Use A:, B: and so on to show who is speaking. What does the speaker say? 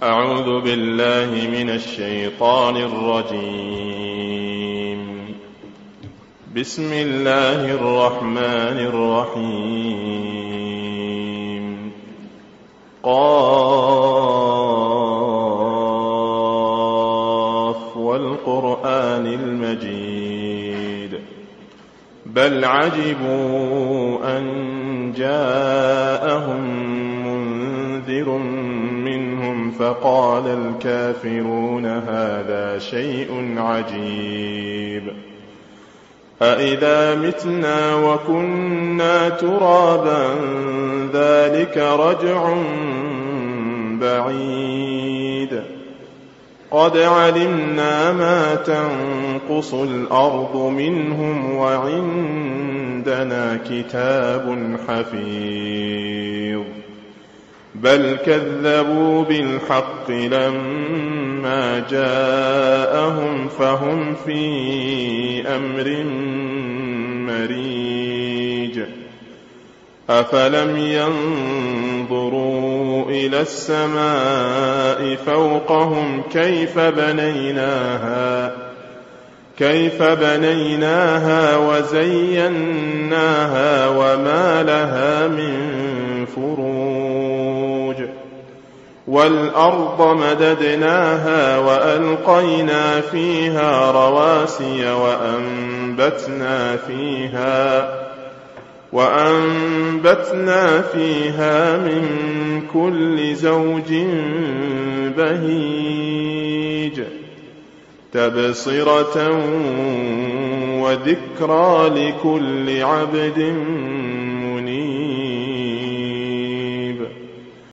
A: أعوذ بالله من الشيطان الرجيم. بسم الله الرحمن الرحيم. قاف والقرآن المجيد بل عجبوا أن جاءهم منذر منهم فقال الكافرون هذا شيء عجيب أإذا متنا وكنا ترابا ذلك رجع بعيد قد علمنا ما تنقص الأرض منهم وعندنا كتاب حفيظ بل كذبوا بالحق لما جاءهم فهم في أمر مريج أفلم ينظروا إلى السماء فوقهم كيف بنيناها وزيناها وما لها من فروج والأرض مددناها وألقينا فيها رواسي وأنبتنا فيها من كل زوج بهيج تبصرة وذكرى لكل عبد